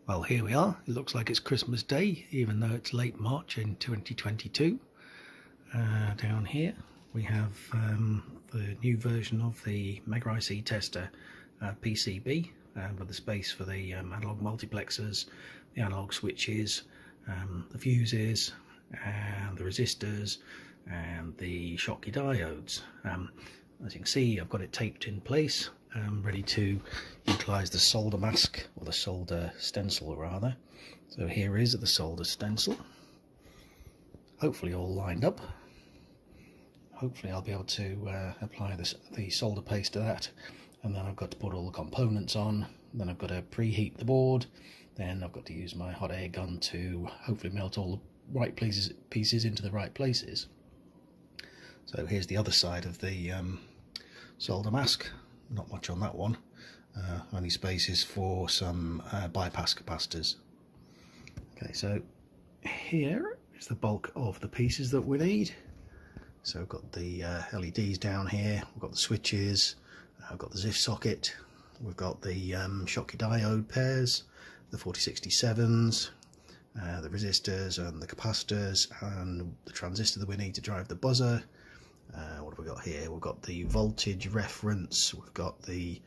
Well, here we are. It looks like it's Christmas Day, even though it's late March in 2022. Down here we have the new version of the MegaIC Tester PCB with the space for the Analog Multiplexors, the analog switches, the fuses, and the resistors, and the Schottky diodes. As you can see, I've got it taped in place, ready to utilise the solder mask, or the solder stencil rather. So here is the solder stencil, hopefully all lined up. Hopefully I'll be able to apply the solder paste to that, and then I've got to put all the components on, then I've got to preheat the board, then I've got to use my hot air gun to hopefully melt all the right pieces into the right places. So here's the other side of the solder mask. Not much on that one, only spaces for some bypass capacitors. Okay, so here is the bulk of the pieces that we need. So I've got the LEDs down here, we've got the switches, I've got the ZIF socket, we've got the Schottky diode pairs, the 4067s, the resistors and the capacitors, and the transistor that we need to drive the buzzer. What have we got here? We've got the voltage reference, we've got the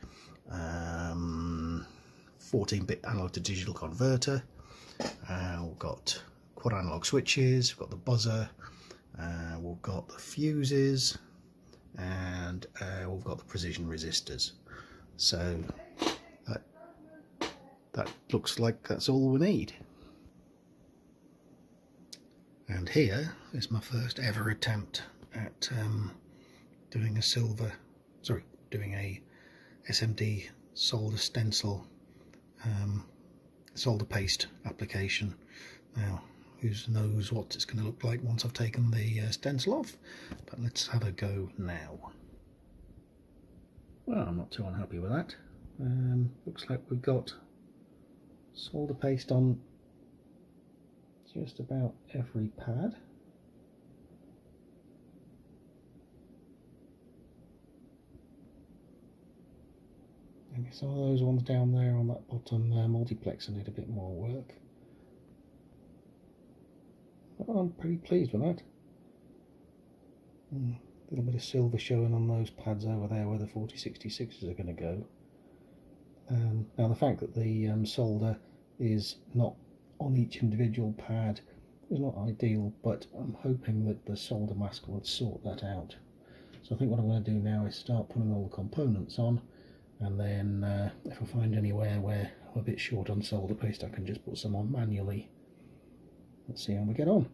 14-bit analog to digital converter, we've got quad analog switches, we've got the buzzer, we've got the fuses, and we've got the precision resistors. So that looks like that's all we need. And here is my first ever attempt at doing a SMD solder stencil solder paste application. Now, who knows what it's going to look like once I've taken the stencil off, but let's have a go now. Well, I'm not too unhappy with that. Looks like we've got solder paste on just about every pad. I guess some of those ones down there on that bottom multiplexer need a bit more work. But I'm pretty pleased with that. A little bit of silver showing on those pads over there where the 4066s are going to go. Now the fact that the solder is not on each individual pad is not ideal, but I'm hoping that the solder mask will sort that out. So I think what I'm going to do now is start putting all the components on, and then if I find anywhere where I'm a bit short on solder paste, I can just put some on manually. Let's see how we get on.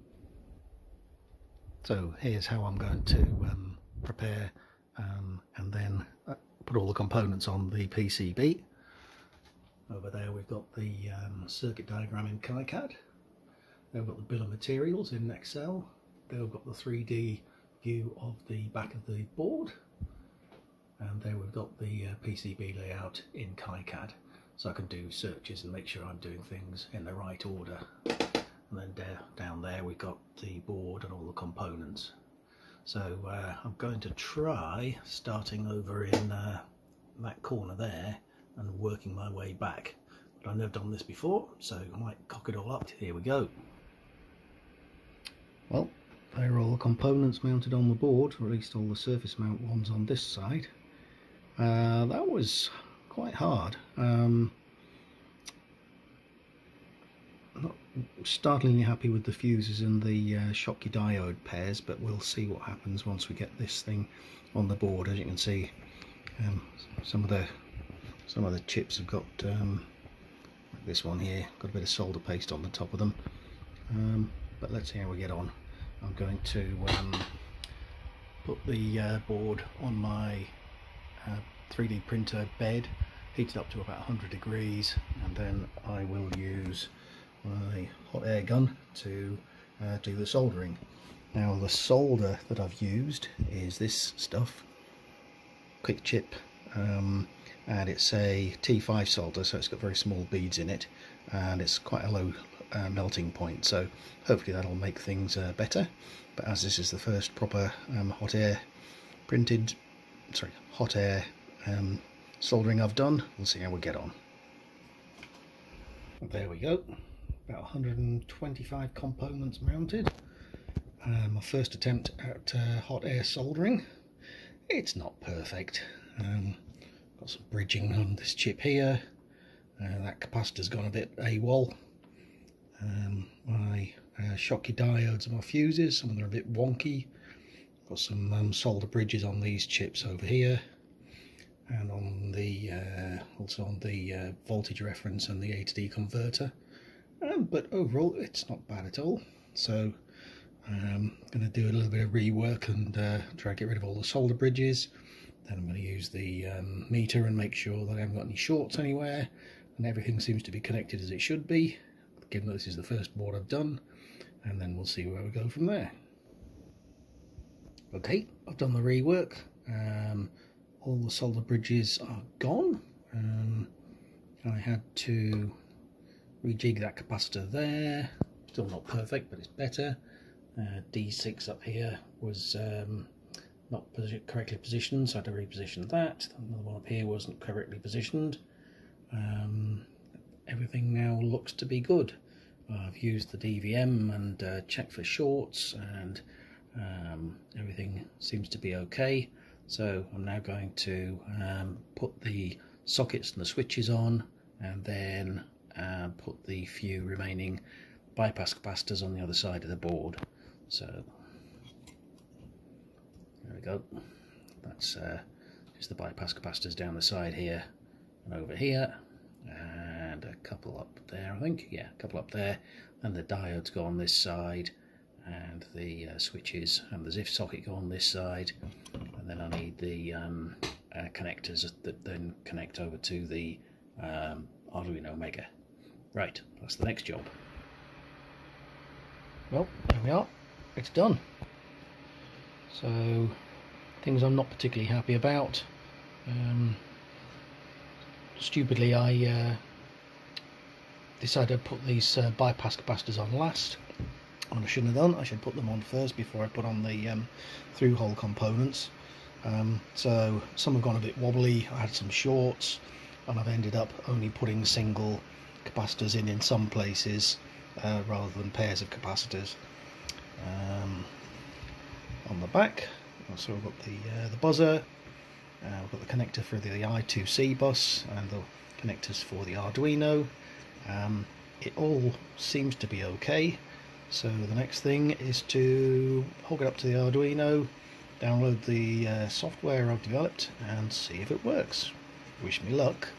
So here's how I'm going to prepare and then put all the components on the PCB. Over there we've got the circuit diagram in KiCad. There we've got the bill of materials in Excel. There we've got the 3D view of the back of the board. And there we've got the PCB layout in KiCad. So I can do searches and make sure I'm doing things in the right order. And then down there we've got the board and all the components. So I'm going to try starting over in that corner there and working my way back. But I've never done this before, so I might cock it all up. Here we go. Well, there are all the components mounted on the board, or at least all the surface mount ones on this side. That was quite hard. Not startlingly happy with the fuses and the Schottky diode pairs, but we'll see what happens once we get this thing on the board. As you can see, some of the chips have got like this one here, got a bit of solder paste on the top of them. But let's see how we get on. I'm going to put the board on my 3D printer bed, heat it up to about 100 degrees, and then I will use my hot air gun to do the soldering. Now the solder that I've used is this stuff, quick chip, and it's a T5 solder, so it's got very small beads in it, and it's quite a low melting point, so hopefully that'll make things better. But as this is the first proper hot air soldering I've done, we'll see how we get on. There we go, about 125 components mounted. My first attempt at hot air soldering. It's not perfect. Got some bridging on this chip here. That capacitor's gone a bit AWOL. My Schottky diodes and my fuses, some of them are a bit wonky. Got some solder bridges on these chips over here, and on the also on the voltage reference and the A to D converter. But overall, it's not bad at all. So I'm going to do a little bit of rework and try to get rid of all the solder bridges. Then I'm going to use the meter and make sure that I haven't got any shorts anywhere, and everything seems to be connected as it should be, given that this is the first board I've done. And then we'll see where we go from there. Okay, I've done the rework. All the solder bridges are gone. I had to rejig that capacitor there. Still not perfect, but it's better. D6 up here was not correctly positioned, so I had to reposition that. Another one up here wasn't correctly positioned. Everything now looks to be good. I've used the DVM and checked for shorts, and everything seems to be okay. So I'm now going to put the sockets and the switches on, and then put the few remaining bypass capacitors on the other side of the board. So there we go. That's just the bypass capacitors down the side here and over here, and a couple up there, I think. Yeah, a couple up there, and the diodes go on this side, and the switches and the ZIF socket go on this side, and then I need the connectors that then connect over to the Arduino Mega. Right, that's the next job. Well, there we are, it's done. So, things I'm not particularly happy about. Stupidly, I decided to put these bypass capacitors on last, and I shouldn't have done. I should put them on first before I put on the through-hole components. So some have gone a bit wobbly. I had some shorts, and I've ended up only putting single capacitors in some places rather than pairs of capacitors. On the back, so we've got the buzzer, we've got the connector for the I2C bus, and the connectors for the Arduino. It all seems to be okay, so the next thing is to hook it up to the Arduino, download the software I've developed, and see if it works. Wish me luck.